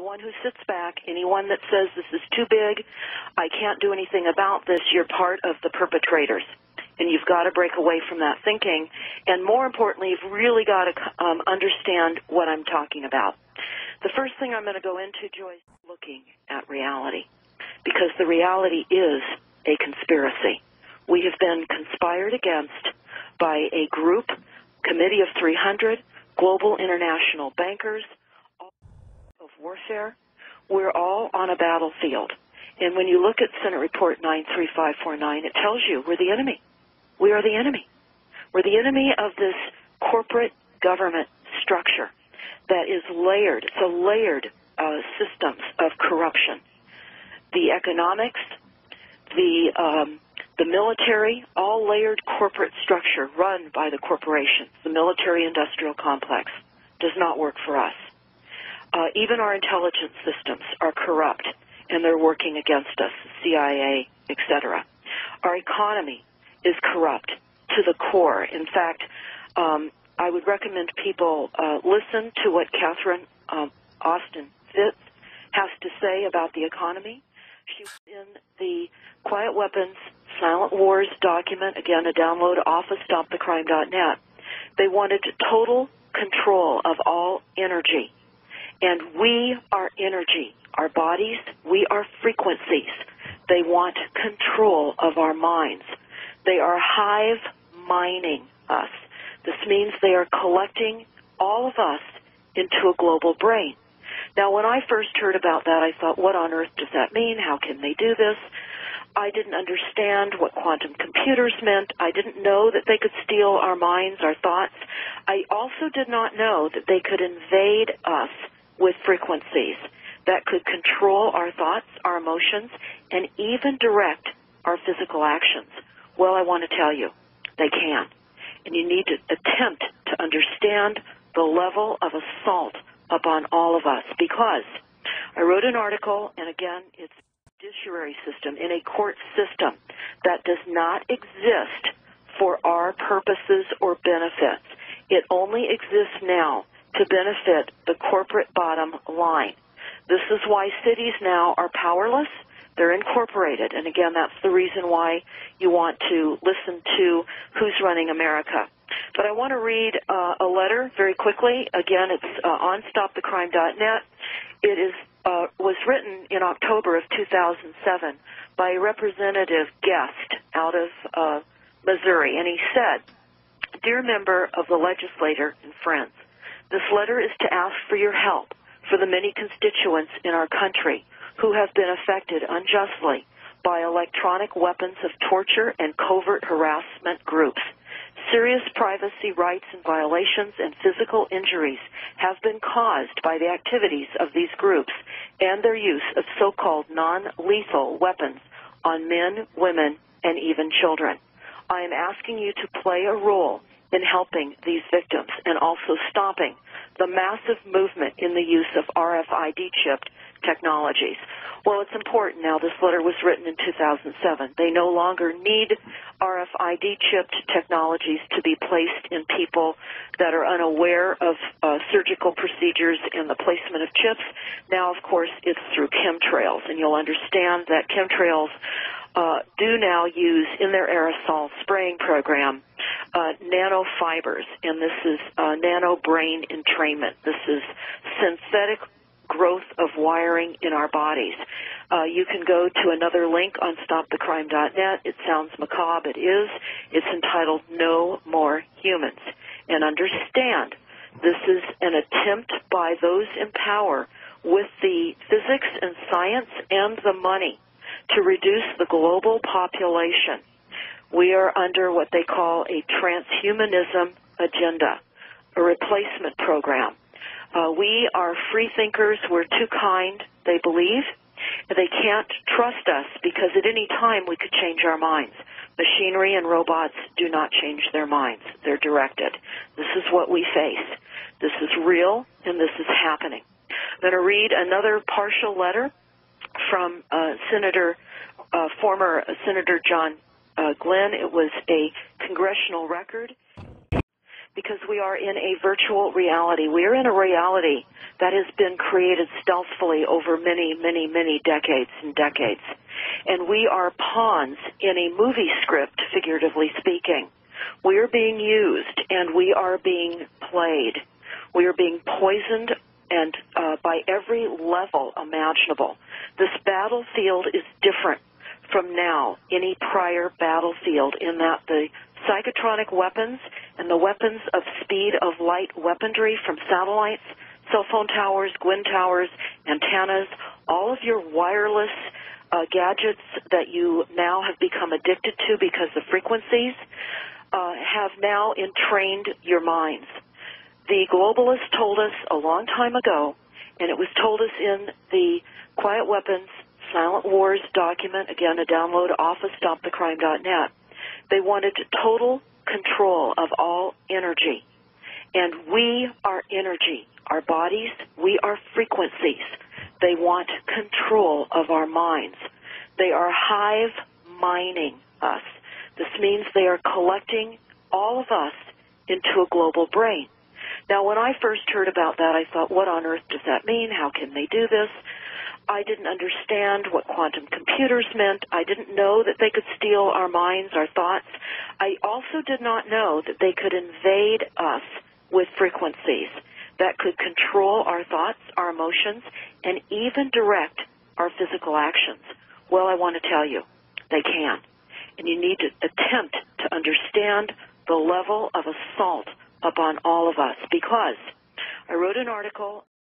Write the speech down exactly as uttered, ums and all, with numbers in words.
Anyone who sits back, anyone that says this is too big, I can't do anything about this, you're part of the perpetrators. And you've got to break away from that thinking. And more importantly, you've really got to um, understand what I'm talking about. The first thing I'm going to go into, Joyce, is looking at reality. Because the reality is a conspiracy. We have been conspired against by a group, committee of three hundred, global international bankers, all of warfare. We're all on a battlefield. And when you look at Senate Report nine three five four nine, it tells you we're the enemy. We are the enemy. We're the enemy of this corporate government structure that is layered. It's a layered uh, systems of corruption. The economics, the um, the military, all layered corporate structure run by the corporations. The military-industrial complex does not work for us. Uh, even our intelligence systems are corrupt, and they're working against us, C I A, et cetera. Our economy is corrupt to the core. In fact, um, I would recommend people uh, listen to what Catherine um, Austin Fitts has to say about the economy. She was in the Quiet Weapons Silent Wars document, again, a download off of stop the crime dot net. They wanted total control of all energy. And we are energy. Our bodies, we are frequencies. They want control of our minds. They are hive mining us. This means they are collecting all of us into a global brain. Now, when I first heard about that, I thought, what on earth does that mean? How can they do this? I didn't understand what quantum computers meant. I didn't know that they could steal our minds, our thoughts. I also did not know that they could invade us with frequencies that could control our thoughts, our emotions, and even direct our physical actions. Well, I want to tell you, they can. And you need to attempt to understand the level of assault upon all of us, because I wrote an article, and again, it's a judiciary system, in a court system that does not exist for our purposes or benefits. It only exists now to benefit the corporate bottom line. This is why cities now are powerless. They're incorporated, and again, that's the reason why you want to listen to Who's Running America. But I want to read uh, a letter very quickly. Again, it's uh, on stop the crime dot net. It is uh, was written in October of two thousand seven by a representative guest out of uh, Missouri, and he said, "Dear member of the legislature and friends, this letter is to ask for your help for the many constituents in our country who have been affected unjustly by electronic weapons of torture and covert harassment groups. Serious privacy rights and violations and physical injuries have been caused by the activities of these groups and their use of so-called non-lethal weapons on men, women, and even children. I am asking you to play a role in helping these victims and also stopping the massive movement in the use of R F I D-chipped technologies." Well, it's important now. This letter was written in two thousand seven. They no longer need R F I D-chipped technologies to be placed in people that are unaware of uh, surgical procedures and the placement of chips. Now, of course, it's through chemtrails, and you'll understand that chemtrails uh, do now use in their aerosol spraying program uh, nanofibers, and this is uh, nano brain entrainment. This is synthetic growth of wiring in our bodies. Uh, you can go to another link on stop the crime dot net. It sounds macabre. It is. It's entitled No More Humans. And understand, this is an attempt by those in power with the physics and science and the money to reduce the global population. We are under what they call a transhumanism agenda, a replacement program. Uh, we are free thinkers. We're too kind, they believe. They can't trust us because at any time we could change our minds. Machinery and robots do not change their minds. They're directed. This is what we face. This is real, and this is happening. I'm going to read another partial letter from uh, Senator, uh, former Senator John uh, Glenn. It was a congressional record. because we are in a virtual reality. We are in a reality that has been created stealthily over many, many, many decades and decades. And we are pawns in a movie script, figuratively speaking. We are being used, and we are being played. We are being poisoned and uh, by every level imaginable. This battlefield is different from now, any prior battlefield, in that the psychotronic weapons and the weapons of speed of light weaponry from satellites, cell phone towers, Gwyn towers, antennas, all of your wireless uh, gadgets that you now have become addicted to because of frequencies uh, have now entrained your minds. The globalists told us a long time ago, and it was told us in the Quiet Weapons Silent Wars document, again, a download off of stop the crime dot net. They wanted total control of all energy. And we are energy. Our bodies, we are frequencies. They want control of our minds. They are hive mining us. This means they are collecting all of us into a global brain. Now, when I first heard about that, I thought, what on earth does that mean? How can they do this? I didn't understand what quantum computers meant. I didn't know that they could steal our minds, our thoughts. I also did not know that they could invade us with frequencies that could control our thoughts, our emotions, and even direct our physical actions. Well, I want to tell you, they can. And you need to attempt to understand the level of assault upon all of us, because I wrote an article